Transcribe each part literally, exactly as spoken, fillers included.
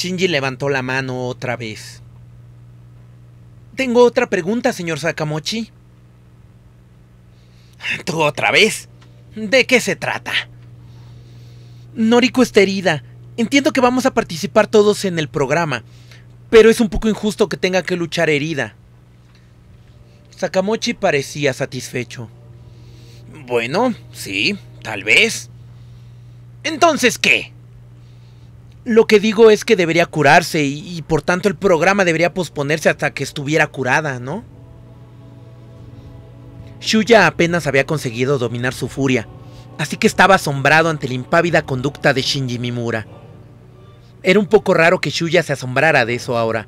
Shinji levantó la mano otra vez. Tengo otra pregunta, señor Sakamochi. ¿Tú otra vez? ¿De qué se trata? Noriko está herida. Entiendo que vamos a participar todos en el programa, pero es un poco injusto que tenga que luchar herida. Sakamochi parecía satisfecho. Bueno, sí, tal vez. ¿Entonces qué? Lo que digo es que debería curarse y, y por tanto el programa debería posponerse hasta que estuviera curada, ¿no? Shuya apenas había conseguido dominar su furia, así que estaba asombrado ante la impávida conducta de Shinji Mimura. Era un poco raro que Shuya se asombrara de eso ahora.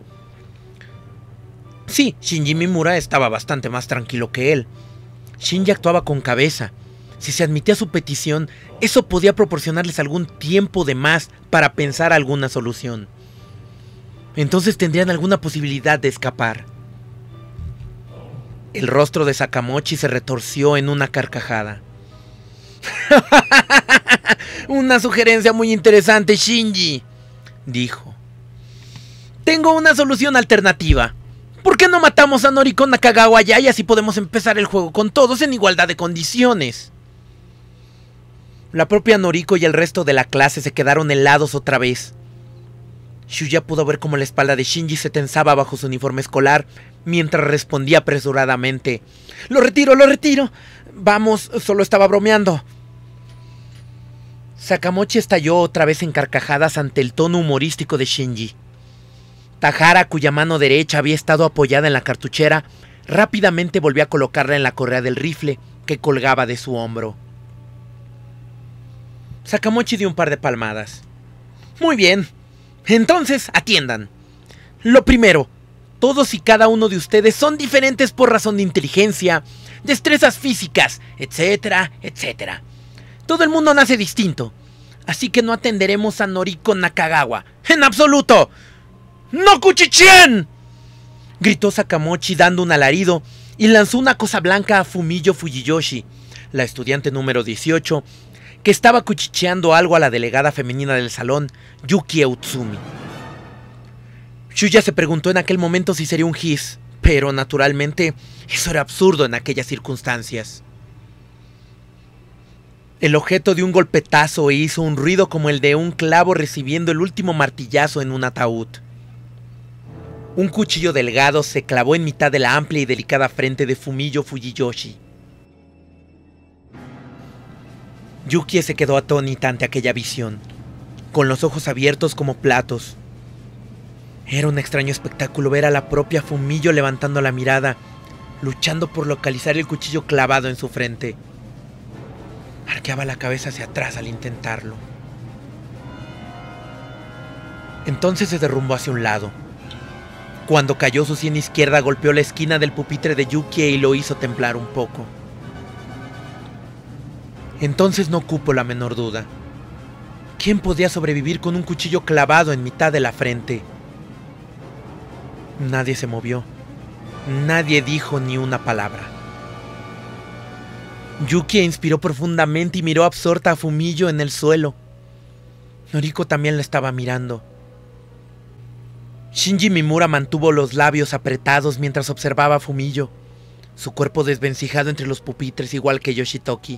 Sí, Shinji Mimura estaba bastante más tranquilo que él. Shinji actuaba con cabeza. Si se admitía su petición, eso podía proporcionarles algún tiempo de más para pensar alguna solución. Entonces tendrían alguna posibilidad de escapar. El rostro de Sakamochi se retorció en una carcajada. Una sugerencia muy interesante, Shinji, dijo. Tengo una solución alternativa. ¿Por qué no matamos a Noriko Nakagawa ya y así podemos empezar el juego con todos en igualdad de condiciones? La propia Noriko y el resto de la clase se quedaron helados otra vez. Shuya pudo ver cómo la espalda de Shinji se tensaba bajo su uniforme escolar mientras respondía apresuradamente. Lo retiro, lo retiro. Vamos, solo estaba bromeando. Sakamochi estalló otra vez en carcajadas ante el tono humorístico de Shinji. Tahara, cuya mano derecha había estado apoyada en la cartuchera, rápidamente volvió a colocarla en la correa del rifle que colgaba de su hombro. Sakamochi dio un par de palmadas. Muy bien, entonces atiendan. Lo primero, todos y cada uno de ustedes son diferentes por razón de inteligencia, destrezas físicas, etcétera, etcétera. Todo el mundo nace distinto, así que no atenderemos a Noriko Nakagawa. ¡En absoluto! ¡No cuchicheen!, gritó Sakamochi dando un alarido y lanzó una cosa blanca a Fumiyo Fujiyoshi, la estudiante número dieciocho, que estaba cuchicheando algo a la delegada femenina del salón, Yuki Utsumi. Shuya se preguntó en aquel momento si sería un his, pero naturalmente eso era absurdo en aquellas circunstancias. El objeto dio un golpetazo e hizo un ruido como el de un clavo recibiendo el último martillazo en un ataúd. Un cuchillo delgado se clavó en mitad de la amplia y delicada frente de Fumiyo Fujiyoshi. Yuki se quedó atónita ante aquella visión, con los ojos abiertos como platos. Era un extraño espectáculo ver a la propia Fumiyo levantando la mirada, luchando por localizar el cuchillo clavado en su frente. Arqueaba la cabeza hacia atrás al intentarlo. Entonces se derrumbó hacia un lado. Cuando cayó, su sien izquierda golpeó la esquina del pupitre de Yuki y lo hizo temblar un poco. Entonces no cupo la menor duda. ¿Quién podía sobrevivir con un cuchillo clavado en mitad de la frente? Nadie se movió. Nadie dijo ni una palabra. Yuki inspiró profundamente y miró absorta a Fumiyo en el suelo. Noriko también la estaba mirando. Shinji Mimura mantuvo los labios apretados mientras observaba a Fumiyo, su cuerpo desvencijado entre los pupitres igual que Yoshitoki.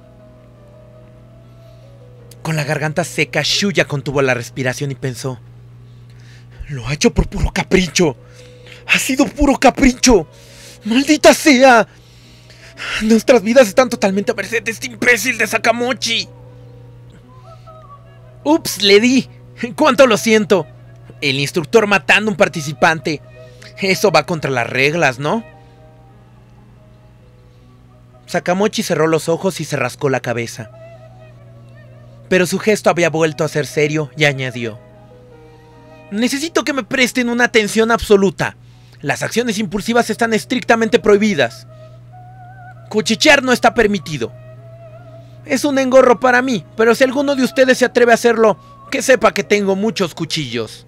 Con la garganta seca, Shuya contuvo la respiración y pensó: lo ha hecho por puro capricho. Ha sido puro capricho. ¡Maldita sea! Nuestras vidas están totalmente a merced de este imbécil de Sakamochi. Ups, le di. Cuánto lo siento. El instructor matando a un participante. Eso va contra las reglas, ¿no? Sakamochi cerró los ojos y se rascó la cabeza. Pero su gesto había vuelto a ser serio y añadió: necesito que me presten una atención absoluta. Las acciones impulsivas están estrictamente prohibidas. Cuchichear no está permitido. Es un engorro para mí, pero si alguno de ustedes se atreve a hacerlo, que sepa que tengo muchos cuchillos.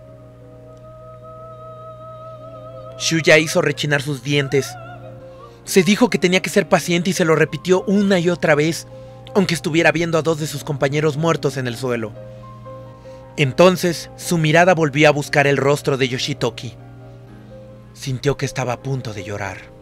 Shuya hizo rechinar sus dientes. Se dijo que tenía que ser paciente y se lo repitió una y otra vez, aunque estuviera viendo a dos de sus compañeros muertos en el suelo. Entonces, su mirada volvió a buscar el rostro de Yoshitoki. Sintió que estaba a punto de llorar.